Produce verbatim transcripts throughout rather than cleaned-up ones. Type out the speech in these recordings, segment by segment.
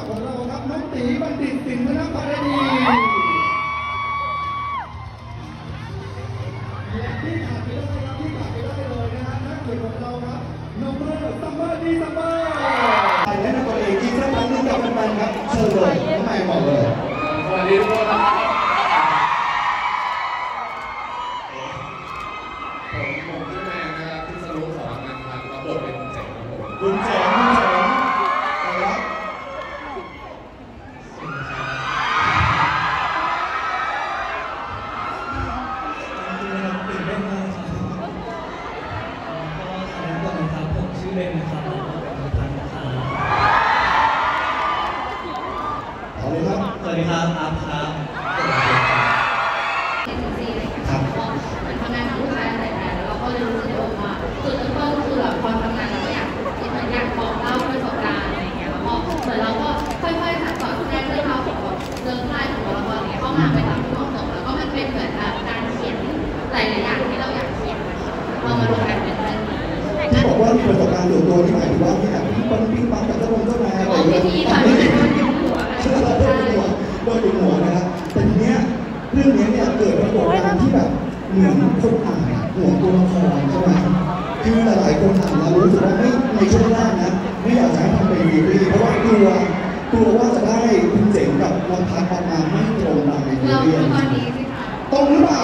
กับของเราครับน้องตีบัณฑิตสินธนภารดีและที่ขาดไม่ได้ครับที่ขาดไม่ได้เลยนะฮะนักเขียนของเราครับน้องเบิร์ดซัมเบอร์ดีซัมเบอร์และนักตัวเองอีกสักครั้งนึงกับแฟนๆครับเชิญเลยน้องใหม่บอกเลยสวัสดีทุกคนนะครับผมผมชื่อแมนนะครับที่สรุปสอนงานทางรับบทเป็นคุณเจ๋งครับผมคุณเจ๋งคุณเจ๋งครับชื่อเล่นนะครับพันนะครับสวัสดีครับสวัสดีครับอัพครับเอ็นซีอะไรอย่างเงี้ยค่ะก็เหมือนทำงานกับผู้ชายหลายๆแล้วเราก็เลยรู้สึกว่าจุดเริ่มต้นก็คือแบบพอทำงานเราก็อยากเหมือนอยากบอกเล่าประสบการณ์อะไรอย่างเงี้ยแล้วก็เหมือนเราก็ค่อยๆสอนแทรกเรื่องราวของเรื่องค่ายของตัวละครนี้เข้ามาไปตามที่เหมาะสมแล้วก็มันเป็นเหมือนการเขียนหลายๆอย่างที่เราอยากเขียนเอามารวมกันเป็นเรื่องนี้ที่บอกว่ามีประสบการณ์ส่วนตัวที่หมายถึงว่าที่แบบปิ้งปังปิ้งปังกับเจ้าลงเจ้านายอะไรอย่างเงี้ยที่ค่ะโดนยุงหัวใช่โดนยุงหัวโดนยุงหัวนะครับแต่ทีเนี้ยเรื่องนี้เนี่ยเกิดปรากฏการณ์ที่แบบเหมือนคนอ่านห่วงตัวละครใช่ไหมคือหลายๆคนอ่านแล้วรู้สึกว่าไม่ในช่วงแรกนะไม่อยากจะให้ทำเป็นซีรีส์เพราะว่ากลัวกลัวว่าจะได้คุณเจ๋งกับน้องพัดออกมาไม่ตรงตามในซีรีส์ตรงหรือเปล่า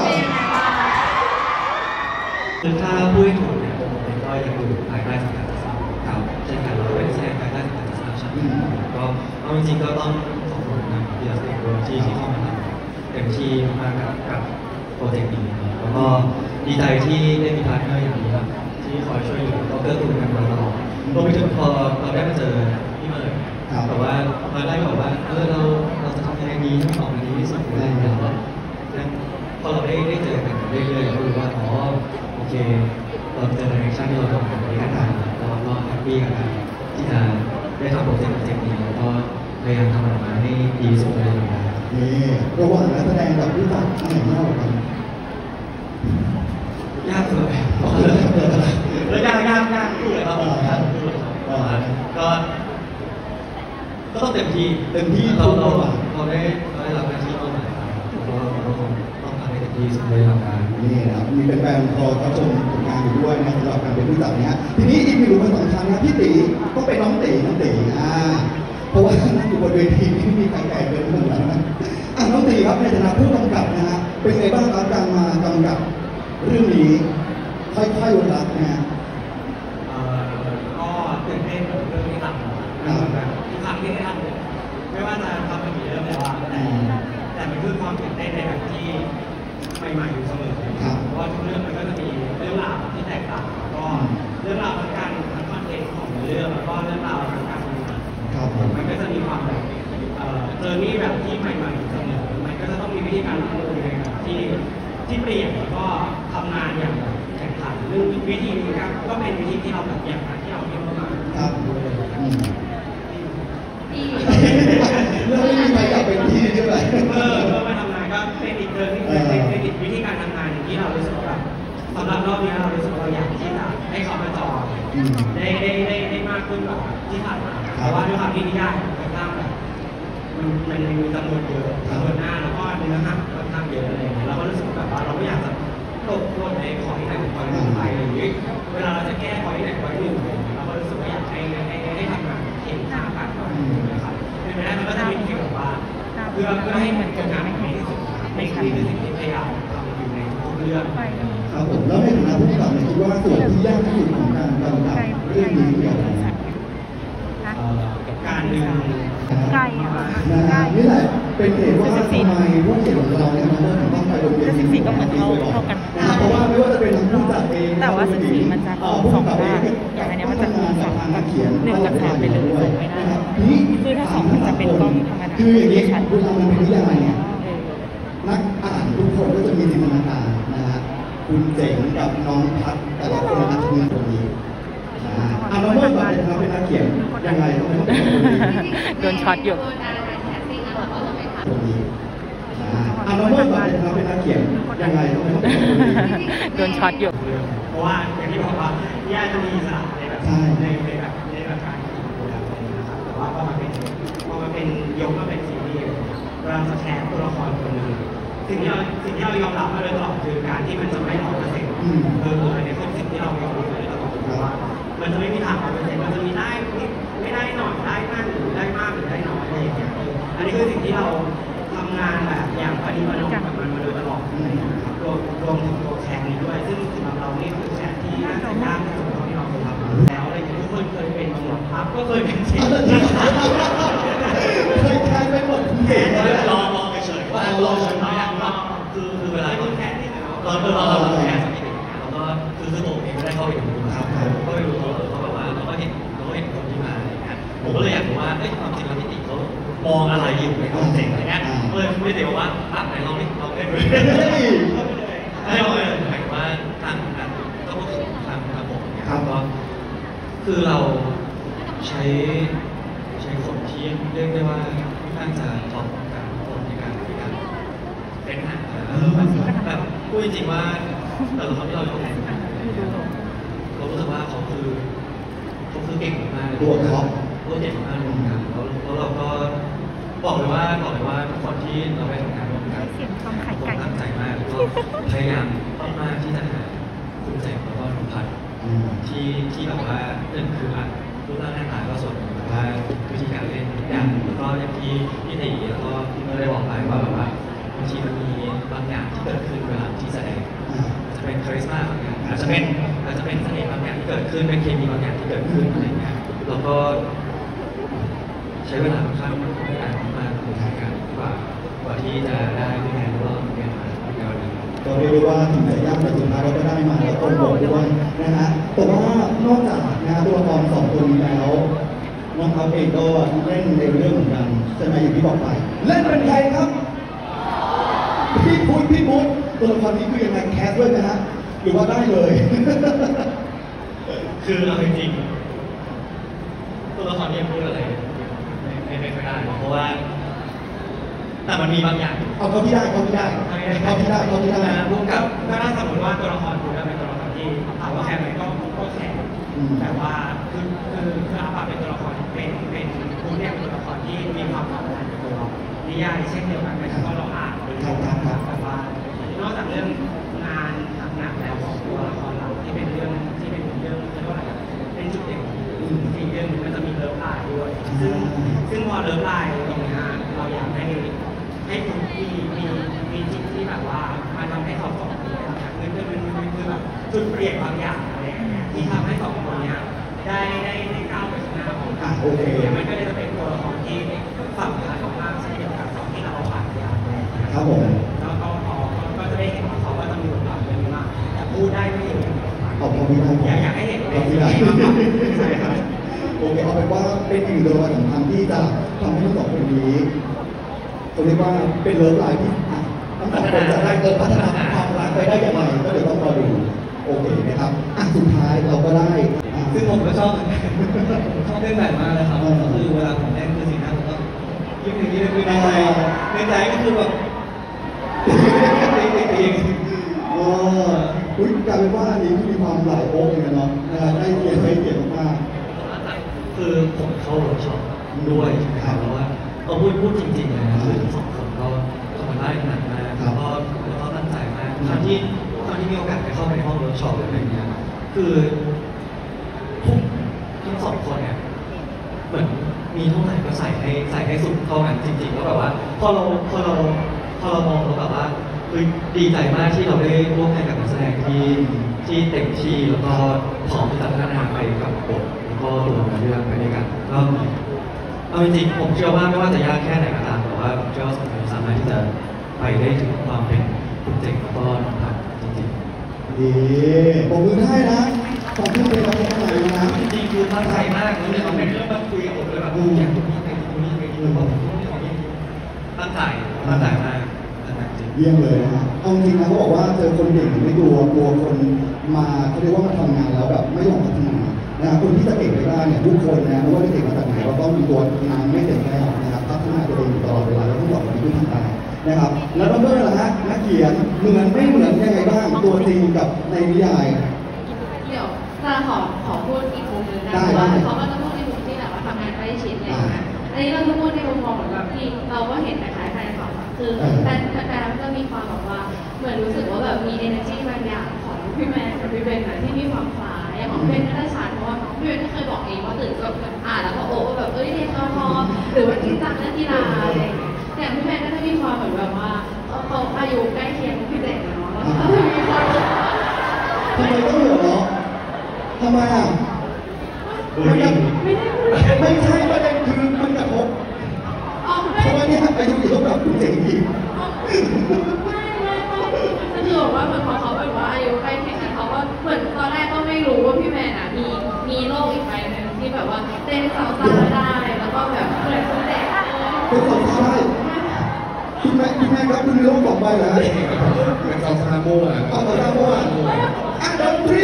คือถ้าพูดถูกเนี่ยผมก็ยังอยู่ภายใต้สังกัดสามครับเช่นกันเราเป็นแสดงภายใต้สังกัดสามชั้นก็เอาจริงๆก็ต้องขอบคุณนะพี่อาร์ตโดที่ที่เข้ามาทำเต็มที่มากกับกับโปรเจกต์นี้แล้วก็ดีใจที่ได้มีพาร์ทเนอร์อย่างนี้ครับที่คอยช่วยเหลือเราเกื้อกูลกันมาตลอดรวมไปถึงพอเราได้มาเจอพี่เมย์แต่ว่าเราได้บอกว่าเออเราเราจะทำยังไงดีให้ออกมาดีที่สุดอะไรอย่างเงี้ยแล้วพอเราได้ได้เจอกันเรื่อยๆก็รู้ว่าอ๋อโอเคเราเจอในชั่นที่เราทำกันในการทำเราเราแฮปปี้กับการที่จะได้ทำโปรเจกต์โปรเจกต์นี้แล้วก็พยายามทำออกมาให้ดีสุดเลยนะครับนี่ระหว่างนักแสดงกับผู้จัดอันไหนยากกว่ากันยากเลยแล้วยากยากยากคู่เลยครับก็ก็ต้องเต็มที่เต็มที่เราเราเราได้เราได้รับหน้าที่เป้าหมายเราเราต้องทำให้เต็มที่สุดเลยทำงานนี่นะครับมีแฟนๆพอเขาชมผลงานอยู่ด้วยนะสำหรับการเป็นผู้จัดเนี้ยทีนี้อีกหนึ่งคนสำคัญนะพี่ตีต้องเป็นน้องตีน้องตีอ่าเพราะว่านั่งอยู่บนเวทีที่มีใครแก่เกินหนึ่งแล้วนะอ่ะน้องตีครับในฐานะผู้กำกับนะฮะเป็นไงบ้างครับการมากำกับเรื่องนี้ค่อยๆวนรักนะฮะก็ตื่นเต้นกับเรื่องที่ทำแบบทุกครั้งที่ได้ทำไม่ว่าจะทำมากี่เรื่องแล้วแต่แต่มันคือความตื่นเต้นในแบบที่ใหม่ๆอยู่เสมอเพราะว่าทุกเรื่องมันก็จะมีเรื่องราวที่แตกต่างก็เรื่องราวทางการทางคอนเทนต์ของเรื่องแล้วก็เรื่องราวทางการทำงานมันก็จะมีความแบบเจอร์นี่แบบที่ใหม่ๆเสมอมันก็จะต้องมีวิธีการทำงานแบบที่ที่เปลี่ยนแล้วก็ทำงานอย่างแข่งขันเรื่องวิธีนี้ก็เป็นวิธีที่เราแบบอยากที่เราเรียนมาครับเรื่องไม่มีใครอยากเป็นที่ใช่ไหมเออเมื่อมาทำงานก็เป็นอีกเรื่องที่เป็นอีกวิธีการทำงานอย่างที่เรารู้สึกว่าสำหรับรอบนี้เรารู้สึกว่าเราอยากที่จะให้เขามาจอยได้ได้ได้ได้มากขึ้นกว่าที่ผ่านมาเพราะว่าด้วยความที่นิยายค่อนข้างแบบมันมันมีจำนวนเยอะจำนวนหน้าแล้วก็เนื้อหาค่อนข้างเยอะอะไรอย่างเงี้ยเราก็รู้สึกแบบว่าเราไม่อยากจะตกหล่นในขอที่ไหนขอที่หนึ่งไปอะไรอย่างเงี้ยเวลาเราจะแก้ขอที่ไหนขอที่หนึ่งเราก็รู้สึกว่าอยากให้ให้ให้ทำงานเห็นหน้ากันก่อนนะครับเป็นไปได้มันก็จะมีเพียงแบบว่าเพื่อเพื่อให้มันเป็นงานที่ดีที่สุดในที่คือสิ่งที่พยายามทำอยู่ในทุกเรื่องครับผมแล้วในฐานะผู้กำกับคิดว่าส่วนที่ยากที่สุดของการกำกับเรื่องนี้คืออะไรการดึงไก่อะนะนี่แหละเป็นเหตุว่าทำไมผู้เขียนของเราเนี่ยมันต้องไปโรงเรียนสีก็เหมือนเท่าเท่ากันเพราะว่าไม่ว่าจะเป็นผู้จัดเองแต่ว่าสิบสี่มันจะสองด้านอย่างอันนี้มันจะคูณสองกับหนึ่งกับสามไปเลยส่งไม่ได้คือถ้าสองมันจะเป็นกล้องธรรมดาคืออย่างนี้เวลามันเป็นนิยายเนี่ยนักอ่านทุกคนก็จะมีจินตนาการนะฮะคุณเจ๋งกับน้องพัดแต่ละคนอาจจะมีตรงนี้อ่าน้องเมื่อก่อนเราเป็นนักเขียนยังไงต้องเป็นโดนช็อตอยู่ตรงนี้อ่าน้องเมื่อก่อนเราเป็นนักเขียนยังไงต้องเป็นโดนช็อตอยู่เพราะว่าอย่างที่บอกว่าย่าจะมีสระในแบบในในแบบในแบบการเขียนอะไรนะครับแต่ว่าพอมาเป็นพอมาเป็นยกมาเป็นซีรีส์เราจะแคสตัวละครคนหนึ่งสิ่งที่เราสิ่งที่เรายอมรับมาโดยตลอดคือการที่มันจะไม่ร้อยเปอร์เซ็นต์เอออันนี้คือสิ่งที่เรายอมรับมาโดยตลอดคือว่ามันจะไม่มีทางร้อยเปอร์เซ็นต์มันจะมีได้นิดไม่ได้หน่อยได้มากหรือได้มากหรือได้น้อยอะไรอย่างเงี้ยอันนี้คือสิ่งที่เราทำงานแบบอย่างปฏิบัติกับมันมาโดยตลอดเลยนะครับรวมรวมถึงตัวแคนนี้ด้วยซึ่งสำหรับเรานี่คือแคนที่น่าจะยากที่สุดเท่าที่เราเคยทำแล้วอะไรอย่างเงี้ยทุกคนเคยเป็นบางหมดครับก็เคยเป็นเช่นกันเคยแทนไปหมดเก่งเลยลองลองเฉยๆว่าลองเฉยๆว่าคือคือเวลาคุณแคนนี่นะตอนเราเราเราแคสสังเกตแล้วก็คือคือผมเองไม่ได้เข้าไปดูนะครับก็ไปดูเขาเขาแบบว่าเราก็เห็นเราก็เห็นคนที่มาอะไรเงี้ยผมก็เลยอยากรู้ว่าเอ้ยความจริงแล้วพี่ติ๊กเขามองอะไรอยู่ในตัวเจ๋งอะไรเงี้ยก็เลยไม่ได้บอกว่าอ่ะไหนลองดิลองเล่นดูไม่ลองเลยหมายถึงว่าทางการก็พูดถึงทางทางผมเนี่ยก็คือเราใช้ใช้คนที่เรียกได้ว่าน่าจะท็อปการคนในการในการเป็นหนังแบบพูดจริงๆว่าแต่ละคนที่เราอยู่ในหนังเรารู้สึกว่าเขาคือเขาคือเก่งมากเลยตัวท็อปตัวเก่งมากเลยครับแล้วแล้วเราก็บอกเลยว่าบอกเลยว่าทุกคนที่เราไปทำงานร่วมกันผมตั้งใจมากแล้วก็พยายามมากๆที่จะหาคุณเจ๋งแล้วก็นุพัฒน์ที่ที่แบบว่าหนึ่งคืออ่ะรูปร่างหน้าตาก็ส่วนหนึ่งแต่ว่าวิธีการเล่นทุกอย่างแล้วก็อย่างที่พี่ตีแล้วก็พี่เมื่อได้บอกไปว่าแบบว่าบางทีมันมีบางอย่างที่เกิดขึ้นเวลาที่แสดงอาจจะเป็นคาริสมาบางอย่างอาจจะเป็นอาจจะเป็นเสน่ห์บางอย่างที่เกิดขึ้นเป็นเคมีบางอย่างที่เกิดขึ้นอะไรเงี้ยแล้วก็ใช้เวลาค่อนข้างนานมากในการกว่ากว่าที่จะได้คะแนนแล้วก็คะแนนมาในวันนี้ก็เรียกได้ว่าถึงจะยากแต่สุดท้ายเราก็ได้มาแล้วตรงบทด้วยนะฮะแต่ว่านอกจากนะตัวละครสองตัวนี้แล้วน้องเขาเองก็เล่นในเรื่องเหมือนกันใช่ไหมอย่างที่บอกไปเล่นเป็นใครครับพี่พุทธพี่พุทธตัวละครนี้คือยังไงแคสด้วยนะฮะหรือว่าได้เลยคือเอาจริงๆตัวละครนี้พูดอะไรไม่ไม่ไม่ค่อยได้เพราะว่าแต่มันมีบางอย่างเอาเขาที่ได้เขาที่ได้เขาที่ได้เขาที่ได้นะพวกกับก็ถ้าสมมติว่าตัวละครคุณเป็นตัวละครที่ถามว่าแค่ไหนก็ก็แค่แต่ว่าคือคือคืออาปาเป็นตัวละครเป็นเป็นคุณเนี่ยเป็นตัวละครที่มีความสำคัญในตัวนิยายเช่นเดียวกันแต่ก็เราอ่านเป็นเรื่องแต่ว่านอกจากเรื่องงานหนักแล้วของตัวละครเราที่เป็นเรื่องที่เป็นเรื่องเรียกว่าอะไรเป็นจุดเด่นอีกเรื่องนึงมันจะมีเลิฟไลน์ด้วยซึ่งซึ่งพอเลิฟไลน์ตรงนี้เราอยากให้ให้คุณมีมีมีจิตที่แบบว่ามาทำให้เขาสองคนคือคือคือคือแบบจุดเปลี่ยนบางอย่างอะไรอย่างเงี้ยที่ทำให้สองคนเนี้ยได้ได้ได้ก้าวไปข้างหน้าของกันโอเคมันก็เลยจะเป็นตัวละครที่สำคัญมากๆเช่นเดียวกับสองที่เราผ่านมาครับผมแล้วก็พอก็จะได้เห็นว่าเขาว่าจะมีบทบาทเป็นมากแต่พูดได้ไม่เห็นขอบคุณพี่ได้อยากอยากให้เห็นขอบคุณพี่ใช่ครับโอเคเอาเป็นว่าเป็นอีกตัวสำคัญที่จะทำให้ทั้งสองคนนี้เรียกว่าเป็นเลิฟไลน์ที่ทั้งสองคนจะได้เกิดพัฒนาความรักไปได้อย่างไรก็เดี๋ยวต้องรอดูโอเคนะครับอ่ะสุดท้ายเราก็ได้ซึ่งผมก็ชอบชอบเล่นแบบมากเลยครับก็คือเวลาผมเล่นคือสิ่งนั้นผมก็ยิ้มอย่างนี้คือในใจในใจก็คือแบบเองอ๋ออุ้ยกลายเป็นว่าอันนี้มีความหลายโอ๊กเหมือนกันเนาะนะครับได้เกียรติได้เกียรติมากคือผมเข้าเวิร์กช็อปด้วยนะครับแล้วว่าเราพูดพูดจริงๆเลยนะคือทั้งสองคนก็ทำได้หนักมากแล้วก็แล้วก็ตั้งใจมากตอนที่ตอนที่มีโอกาสไปเข้าไปห้องเวิร์กช็อปอะไรอย่างเงี้ยคือทุกทั้งสองคนเนี่ยเหมือนมีเท่าไหร่ก็ใส่ให้ใส่ให้สุดเท่ากันจริงๆแล้วแบบว่าพอเราพอเราพอเรามองเราแบบว่าคือดีใจมากที่เราได้ร่วมงานกับนักแสดงที่ที่เต็มที่แล้วก็พร้อมที่จะพัฒนาไปกับบทแล้วก็ตัวเรื่องไปด้วยกันก็เอาจริงๆผมเชื่อว่าไม่ว่าจะยากแค่ไหนก็ตามแต่ว่าผมเชื่อว่าสองคนสามารถที่จะไปได้ถึงความเป็นคุณเจ๋งแล้วก็น้องพัดจริงๆดีผมมือได้นะตอนที่เป็นเราเป็นอะไรนะจริงๆคือตั้งใจมากแล้วเนี่ยเราเป็นเรื่องมาคุยกับผมเลยแบบอยากตรงนี้ไปตรงนี้ไปตรงนี้ผมตั้งใจตั้งใจมากเยี่ยมเลยนะฮะเอาจริงนะเขาบอกว่าเจอคนเก่งไม่กลัวกลัวคนมาเขาเรียกว่ามาทำงานแล้วแบบไม่ยอมพัฒนานะครับคนที่จะเก่งไปได้เนี่ยทุกคนนะไม่ว่าจะเก่งมาจากไหนเราต้องมีตัวงานไม่เก่งแน่นะครับพัฒนาตัวเองตลอดเวลาแล้วต้องบอกว่าที่ทำได้นะครับแล้วน้องเบิร์ดล่ะฮะนักเขียนเหมือนไม่เหมือนยังไงบ้างตัวจริงกับในนิยายเดี๋ยวจะขอขอพูดอีกมุมนึงนะว่าเขาก็จะพูดในมุมที่แบบว่าทำงานใกล้ชิดอะไรอย่างเงี้ยอันนี้เราจะพูดในมุมมองของแบบที่เราก็เห็นคล้ายๆแฟนคลับคือแต่แต่มันก็มีความแบบว่าเหมือนรู้สึกว่าแบบมี energy บางอย่างของพี่แมนกับพี่เบนนะที่มีความคล้ายของพี่เบนก็ได้ชัดเพราะว่าพี่เบนก็เคยบอกเองว่าตื่นก็อ่านแล้วก็โอ้แบบเอ้ยเรียนกอทอหรือว่าจริงจังเรื่องกีฬาอะไรอย่างเงี้ยแต่พี่แมนก็จะมีความเหมือนแบบว่าเขาอายุใกล้เคียงพี่เบนเนาะแล้วก็จะมีความทำไมต้องหัวเราะทำไมอ่ะมันยังไม่ได้พูดไม่ใช่ประเด็นคือมันกระทบออกเพไม่ราะว่าเนี่ยอายุเยอะแบบคุณเจ๋งอีกไม่ไม่ก็คือบอกว่าเหมือนพอเขาแบบว่าอายุใกล้เคียงกันเขาก็เหมือนตอนแรกก็ไม่รู้ว่าพี่แมนอ่ะมีมีโรคอีกใบหนึ่งที่แบบว่าเต้นสาวๆได้แล้วก็แบบเหมือนคนเด็กเป็นสองใช่คุณแม่คุณแม่ครับคุณมีโรคสองใบเหรอฮะเป็นซองซาโม่อะเอาต่อตามเมื่อวานอ่ะดนตรี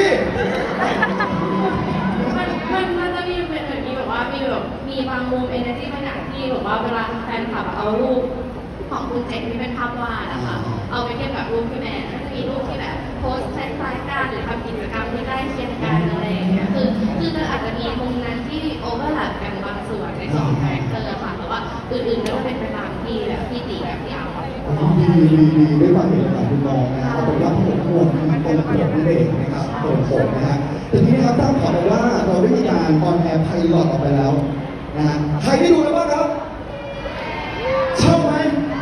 มันมันมันจะมีเป็นแบบนี้แบบว่ามีแบบมีบางมุมเอเนอร์จีบางอย่างที่แบบว่าเวลาแฟนคลับเอารูปของคุณเจ๋งที่เป็นภาพวาดนะคะเอาไปเทียบกับรูปพี่แมนก็จะมีรูปที่แบบโพสต์คล้ายๆกันหรือทำกิจกรรมที่ใกล้เคียงกันอะไรอย่างเงี้ยคือคือจะอาจจะมีมุมนั้นที่โอเวอร์แลปกันบางส่วนในสองคาแรคเตอร์ค่ะแต่ว่าอื่นๆก็เป็นไปตามที่แบบพี่ตีกับพี่อาร์บอกดีดีดีด้วยความเห็นของคุณมองนะฮะเอาเป็นว่าผมห่วงมันตรงปกนั่นเองนะครับตรงปกนะฮะทีนี้นะครับตั้งขอบอกว่าเราได้มีการออนแอร์ไพลอตออกไปแล้วนะฮะใครได้ดูแล้วบ้างครับชอบไหม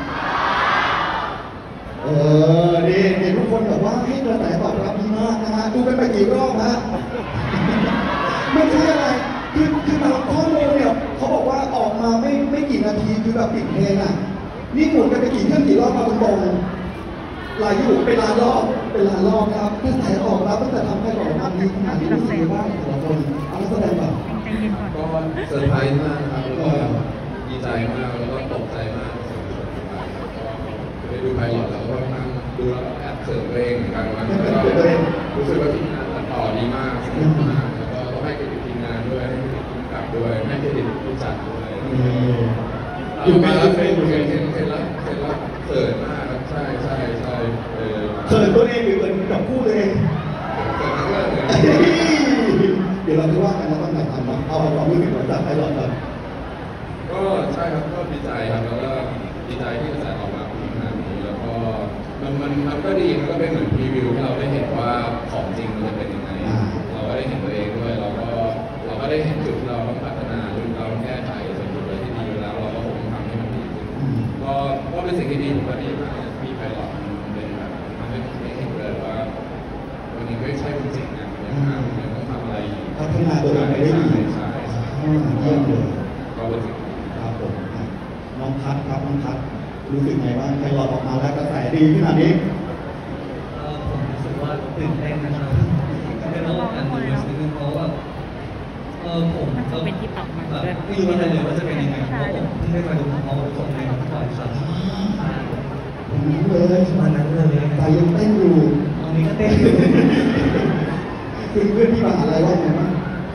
เออนี่นี่ทุกคนแบบว่าให้กระแสตอบรับดีมากนะฮะดูกันไปกี่รอบฮะไม่ใช่อะไรคือคือตามข้อมูลเนี่ยเขาบอกว่าออกมาไม่ไม่กี่นาทีคือแบบปิดเพลงอ่ะนี่หมุนกันไปกี่เครื่องกี่รอบมาคุณบงหลายอยู่เป็นล้านรอบเป็นล้านรอบนะครับกระแสตอบรับตั้งแต่ทำไปก่อนวันนี้ขนาดนี้รู้สึกว่าแต่ละคนเอาแสดงแบบใจเย็นก่อนก็เซอร์ไพรส์มากนะครับแล้วก็ดีใจมากแล้วก็ตกใจมากสิ่งที่ผมไปก็ได้ดูไพลอตแล้วก็นั่งดูแล้วแอบเขินตัวเองเหมือนกันว่ารู้สึกว่าทีมงานตัดต่อดีมากสนุกมากแล้วก็ต้องให้เครดิตทีมงานด้วยให้เครดิตผู้กำกับด้วยให้เครดิตผู้จัดด้วยอยู่มาแล้วเห็นเห็นเห็นเห็นแล้วเห็นแล้วเขินมากครับใช่ใช่ใช่เออเขินตัวเองหรือเขินกับคู่ตัวเองเขินทั้งเรื่องเลยเดี๋ยวเราจะว่ากันนะต้องไหนทำนะเอาความรู้สึกของจากไพลอตก่อนก็ใช่ครับก็ดีใจครับแล้วก็ดีใจที่กระแสออกมาขนาดนี้แล้วก็มันมันมันก็ดีมันก็เป็นเหมือนพรีวิวที่เราได้เห็นว่าของจริงมันจะเป็นยังไงเราก็ได้เห็นตัวเองด้วยเราก็เราก็ได้เห็นจุดที่เราต้องพัฒนาจุดที่เราต้องแก้ไขส่วนจุดอะไรที่ดีอยู่แล้วเราก็คงทำให้มันดีขึ้นก็ก็เป็นสิ่งที่ดีผมว่าดีมากมีไพลอตมันเป็นแบบทำให้ผมได้เห็นเลยว่าวันนี้ไม่ใช่คุณจริงนะยังทำยังต้องทำอะไรอยู่พัฒนาตัวเองไปได้ดีใช่ใช่อ่าเยี่ยมเลยก็เป็นสิ่งครับผมน้องพัดครับน้องพัดรู้สึกไงบ้างไพลอตออกมาแล้วกระแสดีขนาดนี้เอ่อผมรู้สึกว่าตื่นเต้นนะครับเป็นระหว่างการดูรู้สึกเพราะว่าเออผมมันจะเป็นที่ต่ำมันแบบด้วยไม่รู้อะไรเลยว่าจะเป็นยังไงเพราะผมเพิ่งได้มาดูของเขาส่งในวันก่อนครับผมรู้เลยวันนั้นเลยใจยังเต้นอยู่ตอนนี้ก็เต้นอยู่คือเพื่อนที่มหาลัยว่าไงบ้าง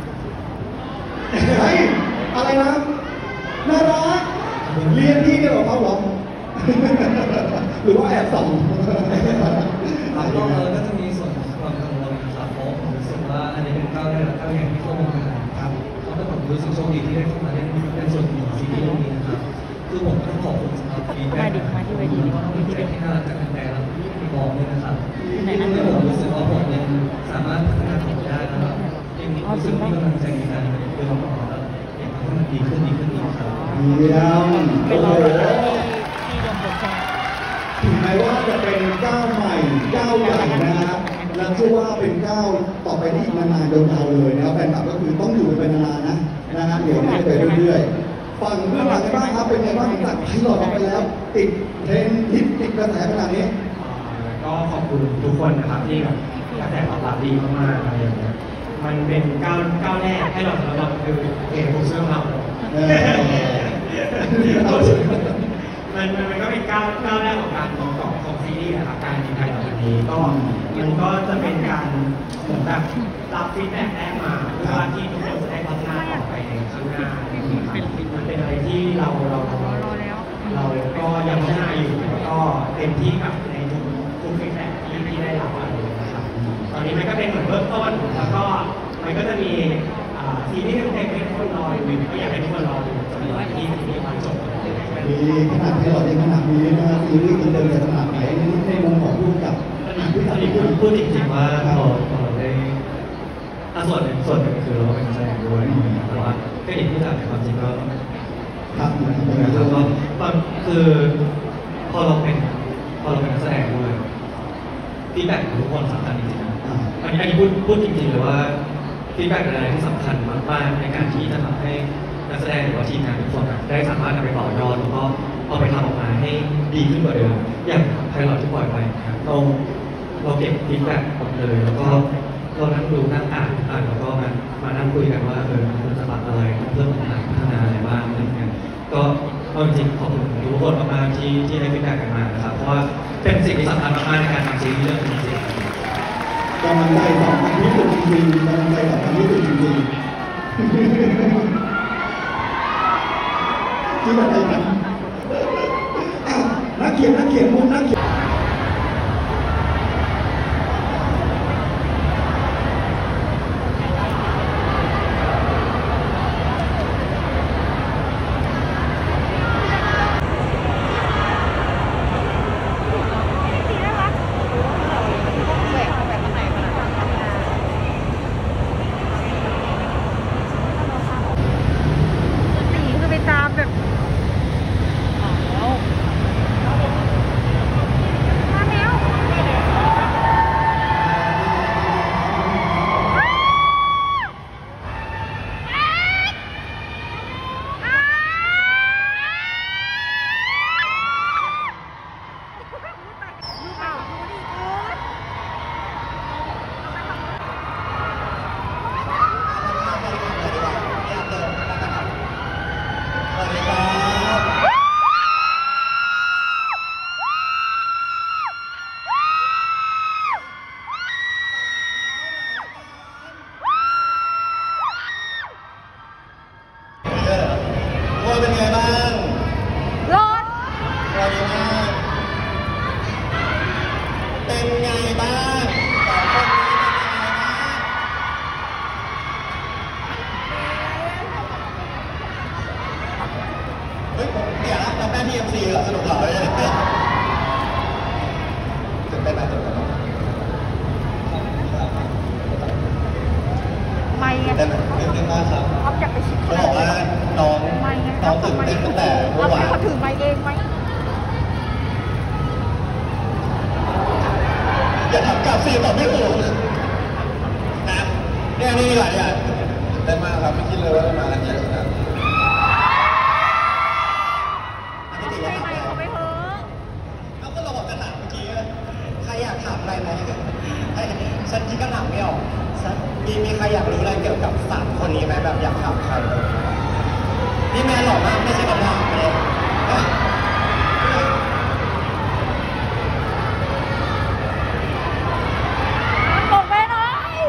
เฮ้ยอะไรนะน่ารักเรียนที่เดียวกับเขาเหรอ หรือว่าแอบส่องครับก็เออก็จะมีส่วนของความกังวลนะครับเพราะผมรู้สึกว่าอันนี้เป็นก้าวแรกและก้าวใหญ่ที่เข้ามาครับเขาเป็นผมรู้สึกโชคดีที่ได้เข้ามาเล่นเป็นส่วนหนึ่งของซีรีส์เรื่องนี้นะครับคือผมต้องขอบคุณสำหรับฟีดแบ็กที่น่ารักจากแฟนๆและที่บอกด้วยนะครับที่ทำให้ผมรู้สึกว่าผมยังสามารถพัฒนาต่อได้นะครับยังรู้สึกมีกำลังใจในการเรียนรู้ต่อแล้วอยากให้มันดีขึ้นดีขึ้นดีครับเยี่ยมเป็โอ้นโหเราที่รวมผลใจถึงแม้ว่าจะเป็นก้าวใหม่ก้าวใหญ่นะฮะและเชื่อว่าเป็นก้าวต่อไปที่อีกนานๆยาวๆเลยนะครับแฟนคลับก็คือต้องอยู่ไปนานๆนะนะฮะเดี๋ยวให้ไปเรื่อยๆฟังเรื่องหลังกันบ้างครับเป็นไงบ้างหลังจากไพลอตออกไปแล้ว ติดเทรนด์ฮิตติดกระแสขนาดนี้ก็ขอบคุณทุกคนนะครับที่แบบกระแสตอบรับดีมากๆอะไรอย่างเงี้ยมันเป็นก้าวก้าวแรกให้เราสำหรับคือเอกผมเชื่อเราเออมันมันมันก็เป็นก้าวก้าวแรกของการของของของซีรีส์นะครับการมีไทยต่อจากนี้ก็มันก็จะเป็นการเหมือนแบบรับฟีดแบ็กแรกมาเพื่อว่าที่ทุกคนจะได้พัฒนาต่อไปในข้างหน้ามันเป็นอะไรที่เราเราเรารอแล้วเราก็ยังพัฒนาอยู่แล้วก็เต็มที่กับในทุกทุกฟีดแบ็กที่ที่ได้รับอะไรนะครับตอนนี้มันก็เป็นเหมือนเบื้องต้นแล้วก็มันก็จะมีอ่าซีรีส์เต็มๆให้ทุกคนรอดูก็อยากให้ทุกคนรอดูจนวันที่ซีรีส์มันจบมีขนาดที่เราได้ขนาดนี้นะซีรีส์อินเตอร์จะขนาดไหนในมุมของผู้กำกับที่อันทำนี้ให้พูพูดดพูดจริงๆว่าพอพอเราได้อ่ะส่วนหนึ่งส่วนหนึ่งคือเราก็เป็นนักแสดงด้วยแต่ว่าก็เห็นผู้จัดในความจริงก็ครับเหมือนกันนะนะคครัรับบ ก็บางคือพอเราเป็นพอเราเป็นนักแสดงด้วยฟีดแบ็กของทุกคนสำคัญจริงๆนะอันนี้อันนี้พูดพูดจริงๆเลยว่าฟีดแบ็กเป็นอะไรที่สำคัญมากๆในการที่จะทำให้นักแสดงหรือว่าทีมงานทุกคนได้สามารถนำไปต่อยอดแล้วก็เอาไปทำออกมาให้ดีขึ้นกว่าเดิมอย่างไพลอตที่ปล่อยไปครับเราเราเก็บฟีดแบ็กหมดเลยแล้วก็เรานั่งดูนั่งอ่านอ่านแล้วก็มามานั่งคุยกันว่าเออมันจะปรับอะไรเพิ่มอะไรพัฒนาอะไรบ้างอะไรเงี้ยก็เอาจริงๆขอบคุณทุกคนมากๆที่ที่ให้ฟีดแบ็กกันมานะครับเพราะว่าเป็นสิ่งที่สำคัญมากๆในการทำซีรีส์เรื่องนี้จริงๆกำลังใจสำคัญที่สุดจริงๆกำลังใจสำคัญที่สุดจริงๆที่อะไรกันอ้าวนักเขียนนักเขียนมุมนักเขียนเป็นไงบ้างร้อนร้อนมากเป็นไงบ้างสองคนนี้เป็นไงบ้างเฮ้ยผมเดี๋ยวรับหน้าที่ เอ็ม ซี เหรอสนุกเหรอเนี่ยตื่นเต้นไหมตื่นเต้นไหมไม่ไงตื่นเต้นไหมตื่นเต้นมากครับเขาอยากไปชิมเขาบอกว่าน้องไม่ไงน้องตื่นเต้นตั้งแต่เมื่อวานเขาถือไม้เองไหมอย่าถามกลับสิตอบไม่ถูกนะเนี่ยนี่หลายอย่างได้มากครับไม่คิดเลยว่าจะมากันเยอะขนาดนี้ต้องให้ไม้เขาไปเถอะเอาก็เราบอกกันหนักเมื่อกี้ใครอยากถามอะไรไหมฉันคิดก็ถามไม่ออกมีมีใครอยากรู้อะไรเกี่ยวกับสามคนนี้ไหมแบบอยากถามใครนี่แม่หล่อมากไม่ใช่คำถามเลยบอกแม่หน่อย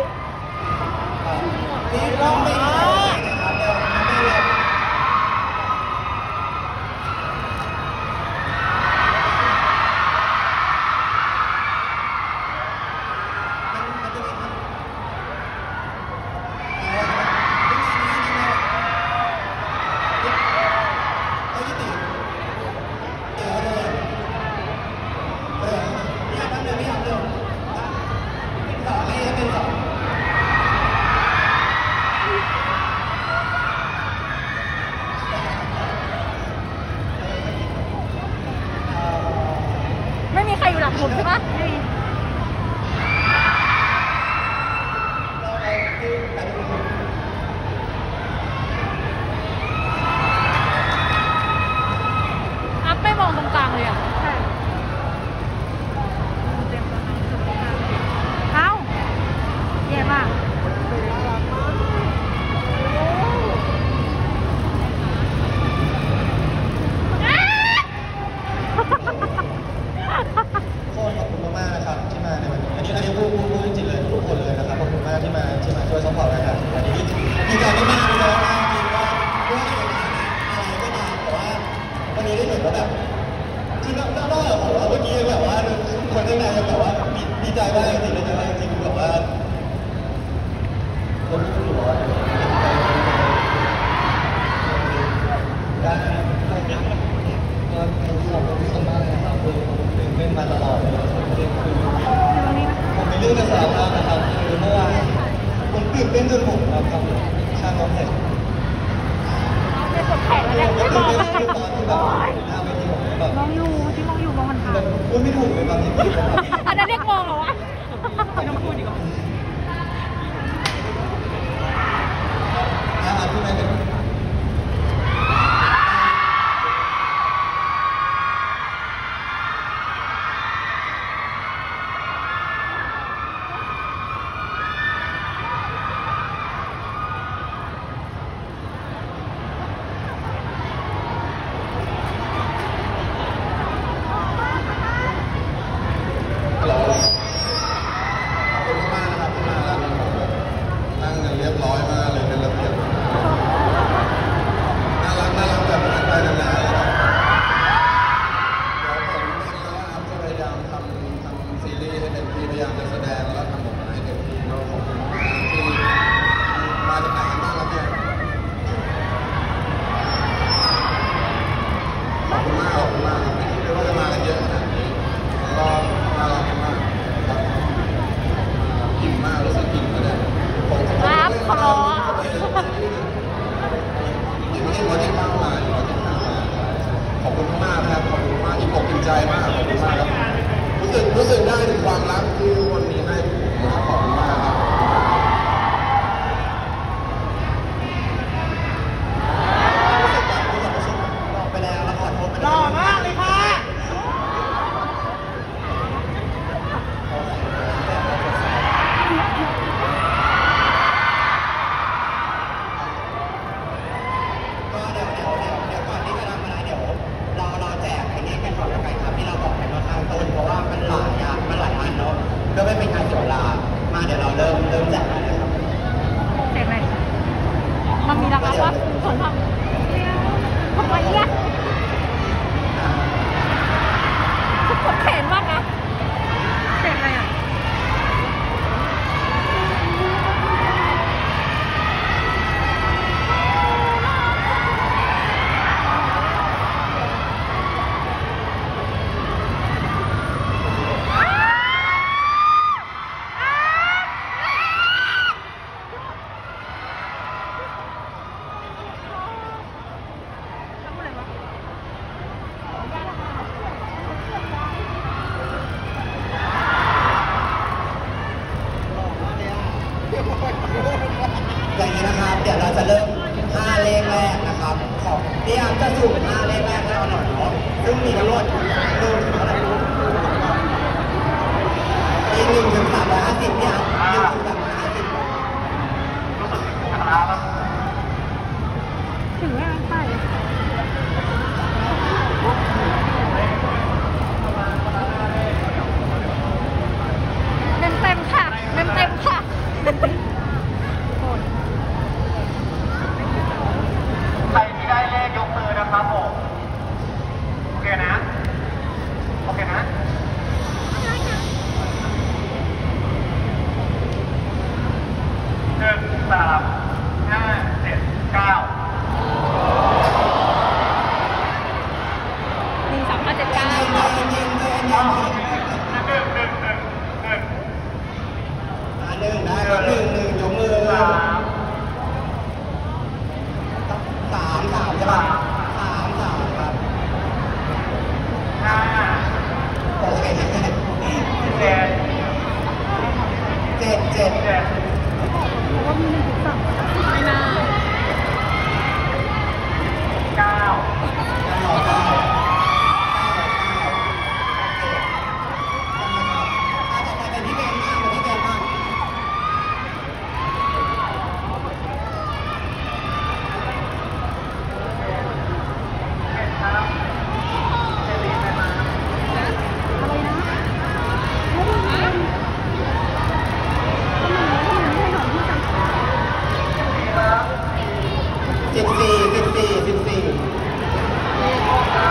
นี่ต้องไม่ได้นะครับเดี๋ยวไม่เรียนมันจะมีคำเฮ้ยติสารภาพนะครับคือเมื่อวานผมตื่นเต้นจนผมครับทำช่างรถเสร็จเป็นกดแขนแล้วก็ไม่มตื่อน งเต้นคือตอนที่แบบหน้าเวทีผมแบบมองอยู่ที่มองอยู่มองมันทางแบบพูดไม่ถูกเลยบางทีพี่ผมแบบอันนั้นเรียกมองเหรอวะไม่ต้องพูดดีกว่าอ่าพี่แม่เป็นนั่งกันเรียบร้อยมากเลยเป็นระเบียบน่ารักน่ารักแบบนั้นไปนานๆเลยนะเดี๋ยวผมเล่นแล้วครับจะพยายามทำทำซีรีส์ให้เต็มที่พยายามจะแสดงแล้วทำออกมาให้เต็มที่ก็ขอบคุณมากที่มาจากไหนกันบ้างครับเนี่ยขอบคุณมากขอบคุณมากครับไม่คิดเลยว่าจะมากันเยอะขนาดนี้แล้วก็น่ารักมากครับอิ่มมากรู้สึกอิ่มเลยผมจะครับขอร้องอิ่มไม่ใช่ร้อยที่ข้าวมาร้อยที่ข้าวมาขอบคุณมากนะครับขอบคุณมากอิ่มอกอิ่มใจมากขอบคุณมากครับรู้สึกรู้สึกได้ถึงความรักที่วันนี้ให้ผมนะครับขอบคุณมากครับรู้สึกแบบรู้สึกรู้สึกบอกไปแล้วแล้วขอโทษไปหแล้ล่อวมากเลยค่ะก็เดี๋ยวเดี๋ยวเดี๋ยวเดี๋ยวก่อนที่จะทำอะไรเดี๋ยวเราเราแจกไอ้นี่กันก่อนแล้วกันครับที่เราบอกไปเมื่อข้างต้นเพราะว่ามันหลายอย่างมันหลายอันเนาะก็ไม่เป็นการเสียเวลามาเดี๋ยวเราเริ่มเริ่มแจกกันเลยครับเสร็จไหมมันมีราคาว่าคนทำทำไมเนี่ยกดแขนมากนะเสร็จเลยอ่ะอย่างนี้นะครับเดี๋ยวเราจะเริ่มห้าเลขแรกนะครับของพี่อาร์มจะสุ่มห้าเลขแรกให้เราหน่อยเนาะซึ่งมีทั้งหมดหนึ่งถึงเท่าไหร่รู้มีหนึ่งถึงสามร้อยห้าสิบเนี่ยหนึ่งถึงสามร้อยห้าสิบถึงแล้วไปเต็มเต็มค่ะเต็มเต็มค่ะโอ้ยใครที่ได้เลขยกมือนะครับผม โอเคนะ โอเคนะหนึ่งสามห้าเจ็ดเก้าหนึ่งสามห้าเจ็ดเก้าหนึ่งหนึ่งหนึ่งหนึ่งหนึ่งหนึ่งอ่าหนึ่งได้ครับหนึ่งหนึ่งยกมือสามสามสามใช่ป่ะสามสามครับห้าโอเคเจ็ดเจ็ดเจ็ดเจ็ดว่ามีหนึ่งถึงสามไม่น่าเก้าเก้าเก้าเก้าเก้าโอเคต่อไปเป็นพี่เบนบ้างเป็นพี่เบนบ้างเจ็ดครับเจ็ดลีนไปมาอะไรนะไม่ได้ยินทำไมทำไมไม่ให้หน่อยที่จังสิบสี่สิบสี่สิบสี่เก้า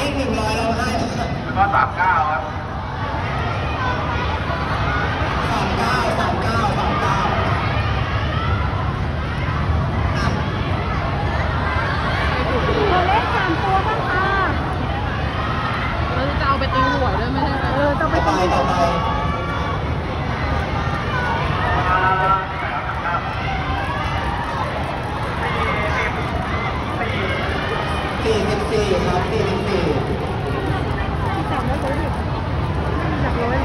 อีกหนึ่งร้อยเราให้แล้วก็สามเก้าครับสามเก้าสามเก้าสามเก้าตัวเลขสามตัวบ้างค่ะเราจะเอาไปตีหวยด้วยไม่ใช่เออจะไปตีต่อไปสี่สิบสี่ครับสี่สิบสี่จับได้เลยจับเลย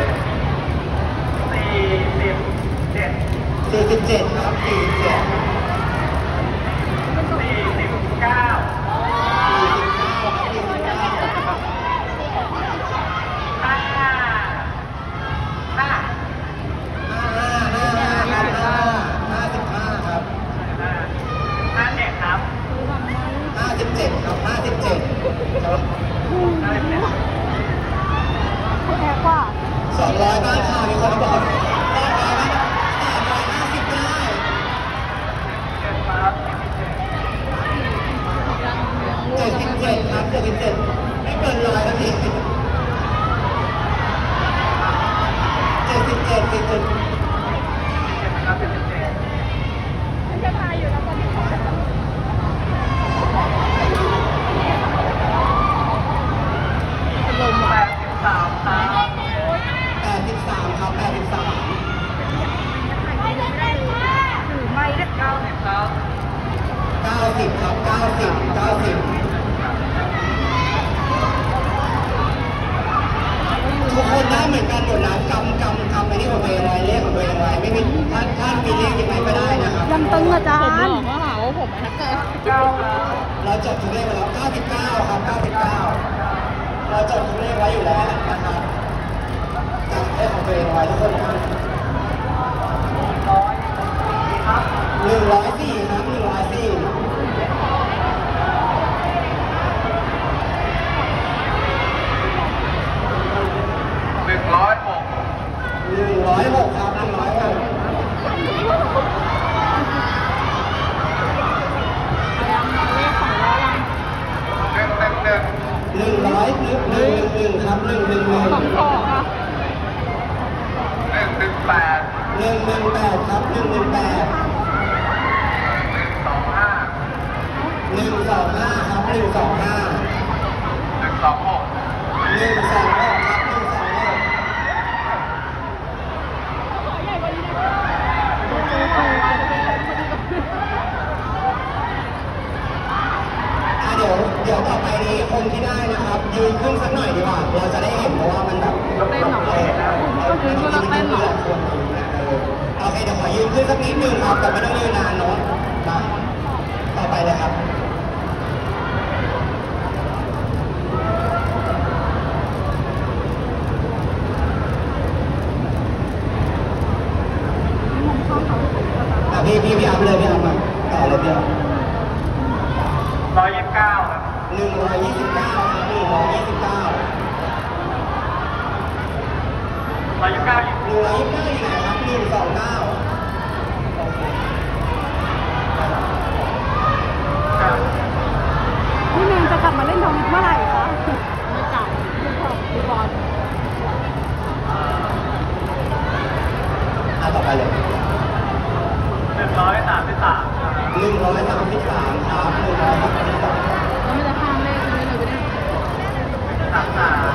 สี่สิบเจ็ดสี่สิบเจ็ดครับสี่สิบเจ็ดสี่สิบเก้าสี่สิบเก้าครับสี่สิบเก้าห้าห้าห้าห้าห้าห้าสิบห้าครับห้าเจ็ดครับห้าสิบเจ็ดครับห้าสิบเจ็ดครับห้าสิบเจ็ดแพงกว่าสองร้อยบ้านค่ะมีคนบอกสองร้อยบ้านสามร้อยห้าสิบได้เจ็ดสิบเจ็ดครับเจ็ดสิบเจ็ดไม่เกินร้อยนาทีเจ็ดสิบเจ็ดเจ็ดสิบเจ็ดครับเจ็ดสิบเจ็ดไม่จะทายอยู่แล้วตอนนี้ขอแปดสิบสามครับแปดสิบสามครับแปดสิบสามถือไม่ได้เก้าสิบครับเก้าสิบครับเก้าสิบเก้าสิบทุกคนได้เหมือนกันหมดนะกำกำกำไปที่ของตัวเองไว้เลขของตัวเองไว้ไม่มีท่านท่านมีเลขยังไงก็ได้นะครับยังตึงอาจารย์ผมบอกว่าหาว่าผมแฮกเกอร์เราจดทุกเลขไว้แล้วเก้าสิบเก้าครับเก้าสิบเก้าเราจดทุกเลขไว้อยู่แล้วนะครับจำเลขของตัวเองไว้ทุกคนนะหนึ่งร้อยสี่ครับหนึ่งร้อยสี่หนึ่งร้อยหกหนึ่งร้อยหกครับหนึ่งร้อยหกหนึ่งร้อยหนึ่งหนึ่งหนึ่งครับหนึ่งหนึ่งหนึ่งสองสองค่ะหนึ่งหนึ่งแปดหนึ่งหนึ่งแปดครับหนึ่งหนึ่งแปดหนึ่งสองห้าหนึ่งสองห้าครับหนึ่งสองห้าหนึ่งสองหกหนึ่งสองหกครับหนึ่งสองหกเดี๋ยวเดี๋ยวต่อไปนี้คนที่ได้นะครับยืนขึ้นสักหน่อยดีกว่าเราจะได้เห็นเพราะว่ามันแบบเต้นหรอก็ยืนก็เต้นหรอโอเคเดี๋ยวขอยืนขึ้นสักนิดนึงครับแต่ไม่ต้องยืนนานเนาะมาต่อไปเลยครับพี่พี่พี่อัพเลยพี่อัพมาต่อเลยพี่อัพร้อยยี่สิบเก้าครับหนึ่งร้อยยี่สิบเก้าครับหนึ่งร้อยยี่สิบเก้าร้อยยี่สิบเก้าหนึ่งร้อยยี่สิบเก้าอยู่ไหนครับหนึ่งสองเก้าพี่เมย์จะกลับมาเล่นทวิตเมื่อไหร่คะไม่กลับดูของดูบอลอ่ะต่อไปเลยหนึ่งร้อยสามสิบสามหนึ่งร้อยสามสิบสามครับหนึ่งร้อยสามสิบสามแล้วไม่จะข้ามเลขเลยเลยไปเนี่ยสามสาม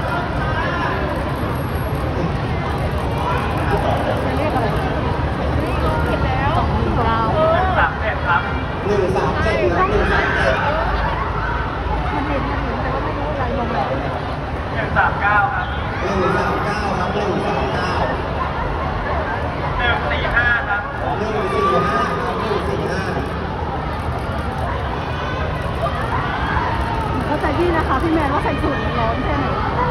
เลขอะไรเก็บแล้วสองหนึ่งเก้าสามเจ็ดครับหนึ่งสามเจ็ดนะหนึ่งสามเจ็ดมันเห็นมันเห็นแต่ว่าไม่รู้อะไรลงแล้วหนึ่งสามเก้าครับหนึ่งสามเก้าครับหนึ่งสามเก้าหนึ่งสี่ห้าครับหนึ่งสี่ห้าครับหนึ่งสี่ห้าเข้าใจพี่นะคะพี่แมนว่าใส่สูทร้อนแค่ไหน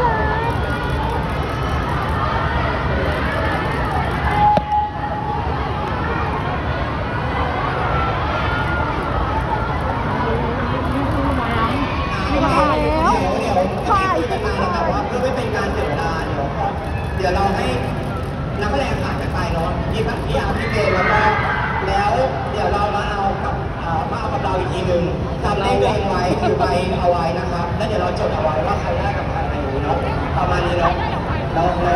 เดี๋ยวเราให้นักแสดงผ่านกันไปเนาะพี่พี่อาร์พี่เบนแล้วก็แล้วเดี๋ยวเรามาเอากับามาเอากับเราอีกทีหนึ่งจำเลขตัวเองไว้ถือใบเอาไว้นะครับแล้วเดี๋ยวเราจดเอาไว้ว่าใครได้กับใครอะไรอย่างนี้เนาะประมาณนี้เนาะเราเรา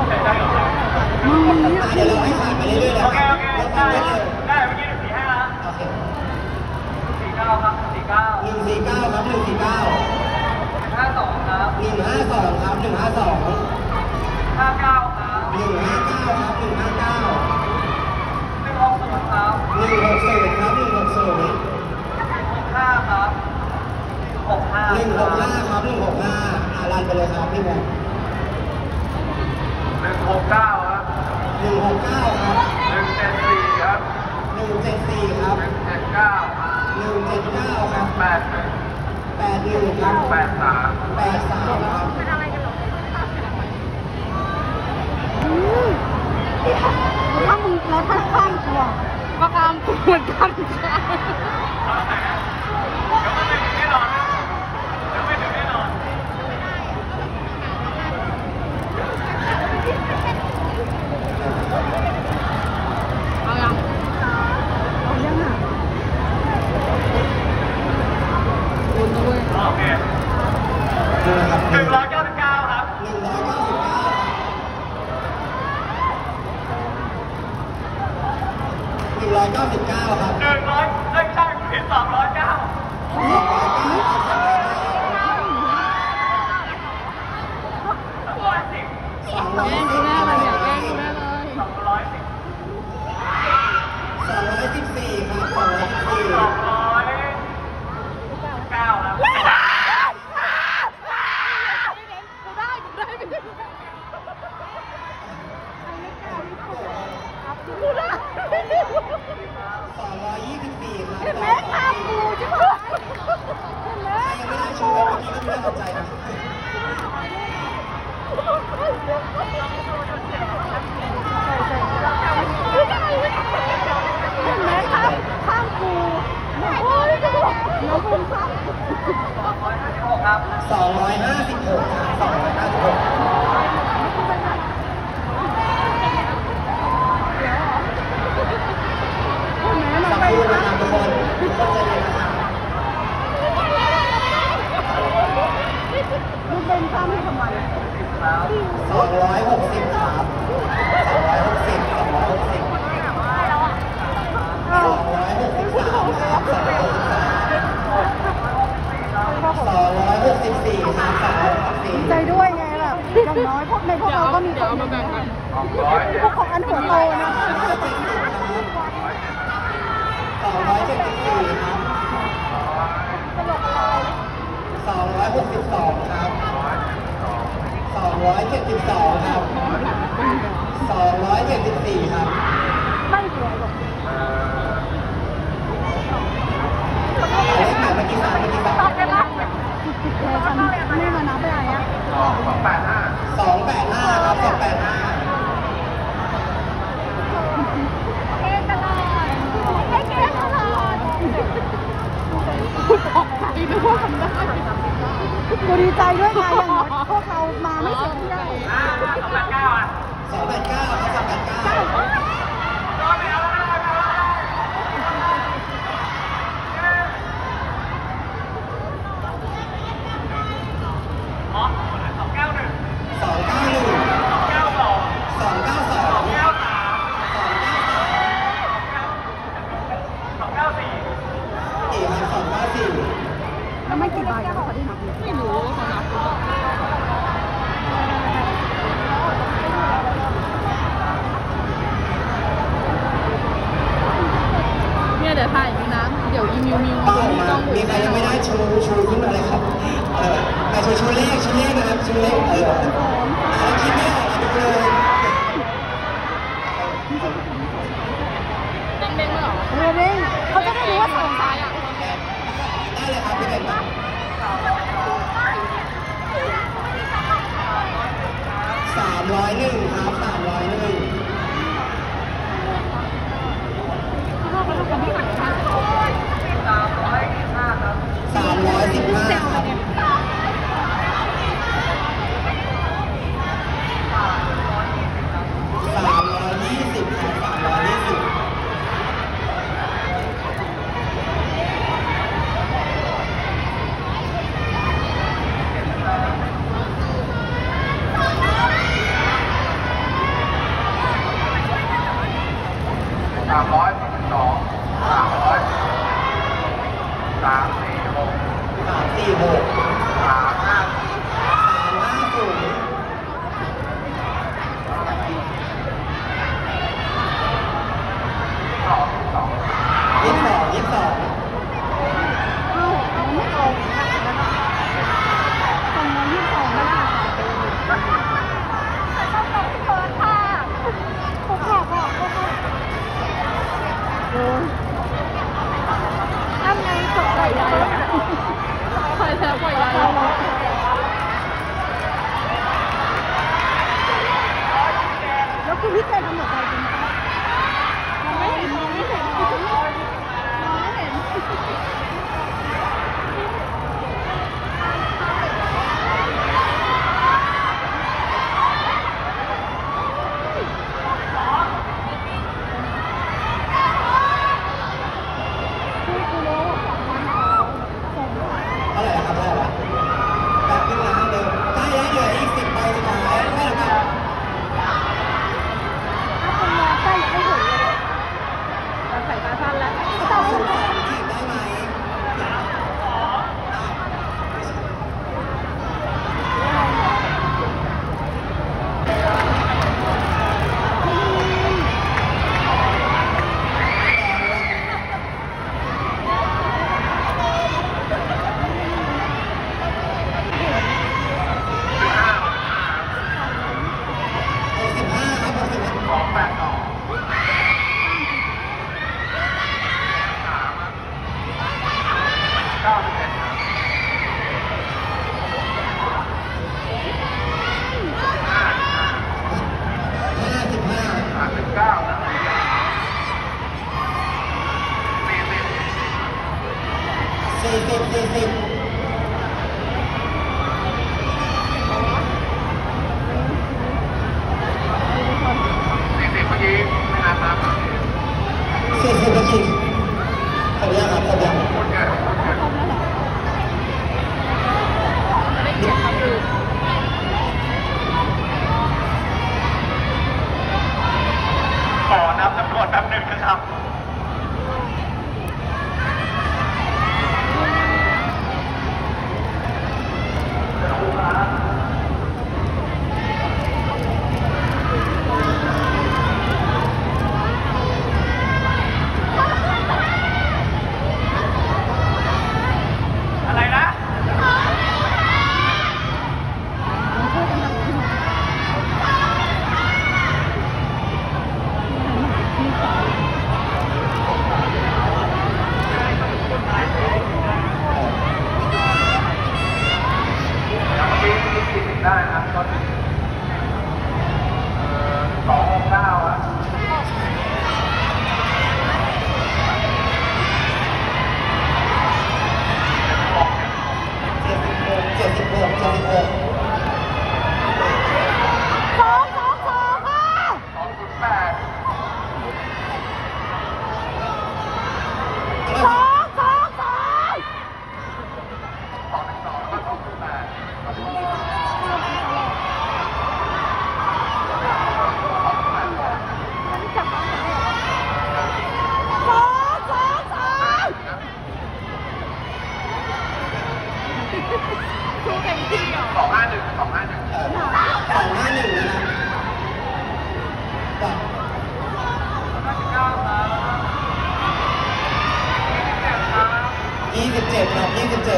เดี๋ยวเราให้ผ่านไปเรื่อยๆนะครับเราทำได้เลยได้เมื่อกี้หนึ่งสี่ห้าโอเคสี่เก้าครับสี่เก้าหนึ่งสี่เก้าครับหนึ่งสี่เก้าห้าสองครับหนึ่งห้าสองครับหนึ่งห้าสองห้าเก้าครับหนึ่งห้าเก้าครับหนึ่งห้าเก้าหนึ่งหกศูนย์ครับหนึ่งหกศูนย์ครับหนึ่งหกศูนย์หกห้าครับหกห้าหนึ่งหกห้าครับหนึ่งหกห้าอ่ารันไปเลยครับพี่แบงค์หนึ่งหกเก้าครับหนึ่งหกเก้าครับหนึ่งเจ็ดสี่ครับหนึ่งเจ็ดสี่ครับหนึ่งเจ็ดเก้าหนึ่งเจ็ดเก้าครับแปดหนึ่งแปดหนึ่งครับแปดสามแปดสามครับถ้ามึงแล้วถ้าข้ามกูอ่ะก็ข้ามกูเหมือนกันเอายังเอายังอ่ะคุณด้วยโอเคหนึ่งร้อยเก้าสิบเก้าครับหนึ่งร้อยเก้าสิบเก้าหนึ่งร้อยเก้าสิบเก้าครับหนึ่งร้อยเอ้ยใช่เห็นสองร้อยเก้าสองร้อยเก้าสองร้อยสิบสองร้อยสิบสองร้อยสิบสองร้อยสิบสี่ครับสองร้อยสิบสี่สองร้อยเก้าครับสองร้อยยี่สิบสี่ครับเห็นไหมทำกูใช่ไหมเห็นไหมยังไม่ได้โชว์เมื่อกี้ก็ไม่ได้สนใจนะเห็นไหมข้ามข้ามกูโอ้ยน้องคุณข้ามสองร้อยห้าสิบหกครับสองร้อยห้าสิบหกสักครู่นะครับทุกคนทุกคนใจเย็นนะครับมึงเป็นข้ามให้ทำไมสองร้อยหกสิบครับสองร้อยหกสิบสองร้อยหกสิบสองร้อยหกสิบสามครับสองร้อยหกสิบสามสองร้อยหกสิบสี่ครับสองร้อยหกสิบสี่ใจด้วยไงล่ะอย่างน้อยพวกในพวกเราก็มีคนมาแบ่งกันพวกของอันหัวโตนะสองร้อยเจ็ดสิบสี่ครับสองร้อยหกสิบสองครับสองร้อยเจ็ดสิบสองครับสองร้อยเจ็ดสิบสี่ครับไม่สวยหรอกเลขไหนเมื่อกี้สามเมื่อกี้สามไม่มานับอะไรอ่ะสองแปดห้าสองแปดห้าครับสองแปดห้ากูดีใจด้วยไงอย่างน้อยพวกเรามาไม่เสียที่ได้สองแปดเก้าอ่ะสองแปดเก้าครับสองแปดเก้าสองเก้าหนึ่งสองเก้าหนึ่งสองเก้าสองสองเก้าสองสองเก้าสามสองเก้าสี่สี่ครับสองเก้าสี่แล้วไม่กี่ใบเขาขอที่นับไม่รู้เขานับเนี่ยเดี๋ยวถ่ายอยู่นะเดี๋ยวอีมิวมิวต้องมีใครยังไม่ได้ชูชูขึ้นมาเลยครับเออแต่ชูชูเลขชูเลขนะครับชูเลขเออเขาคิดไม่ออกมาดูเลยเด้งเด้งไม่หรอเด้งเด้งเขาจะได้รู้ว่าสองซ้ายอ่ะได้เลยครับพี่เด่นสามร้อยหนึ่งครับสามร้อยหนึ่งสามร้อยสิบห้าครับสามร้อยยี่สิบครับสามร้อยยี่สิบสครับอะไรนะ ได้ครับตอนนี้สองหกเก้าอ่ะเจ็ดสิบหกเจ็ดสิบหกเจ็ดสิบหกสองสองสองค่ะสองศูนย์แปดสองสองสองสองหนึ่งสองแล้วก็สองศูนย์แปดสองห้าหนึ่งสองห้าหนึ่งสองห้าหนึ่งนะครับยี่สิบเจ็ดครับยี่สิบเจ็ด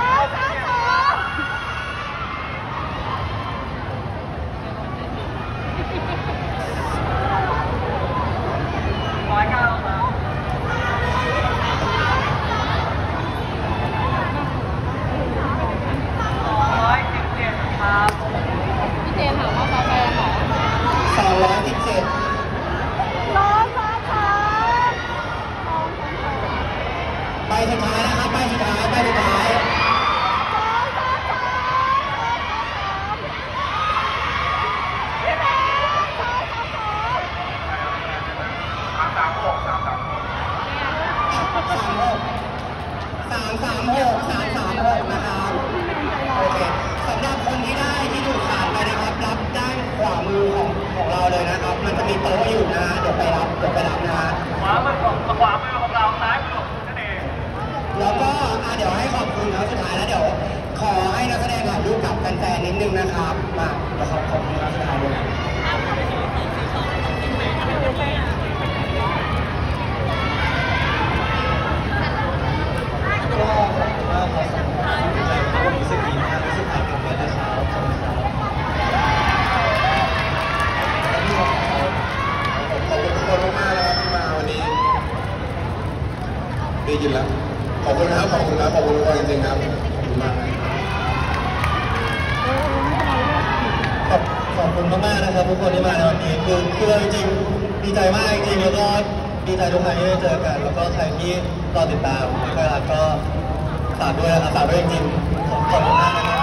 ร้อยเก้าครับพี่เจถามว่าเขาไปหรอสองร้อยสิบเจ็ดสองสองสามใบสุดท้ายนะครับใบสุดท้ายใบสุดท้ายสองสองสามพี่แม่สองสองสองสามสามหกสามสามหกสามหกสามสามหกสามสามหกนะครับโอเคสำหรับคนที่ได้ที่ถูกขาดไปนะครับรับด้านขวามือของของเราเลยนะครับมันจะมีโต๊ะอยู่นะเดี๋ยวไปรับเดี๋ยวไปรับนะฮะขวามือของขวามือของเราซ้ายมือของคุณนั่นเองแล้วก็อ่ะเดี๋ยวให้ขอบคุณครับสุดท้ายแล้วเดี๋ยวขอให้นักแสดงถ่ายรูปกับแฟนๆนิดนึงนะครับมาเดี๋ยวขอบคุณนักแสดงด้วยนะก็ขอบคุณมากครับรู้สึกดีมากรู้สึกถ่ายเต็มที่เลยครับขอบคุณครับขอบคุณทุกคนมากๆเลยครับที่มาวันนี้ได้ยินแล้วขอบคุณครับขอบคุณครับขอบคุณทุกคนจริงๆครับขอบคุณมากขอบขอบคุณมากๆนะครับทุกคนที่มาในวันนี้คือคือจริงๆดีใจมากจริงๆแล้วก็ดีใจทุกครั้งที่ได้เจอกันแล้วก็ใครที่รอติดตามก็รักก็ฝากด้วยนะครับฝากด้วยจริงๆขอบคุณมากนะครับ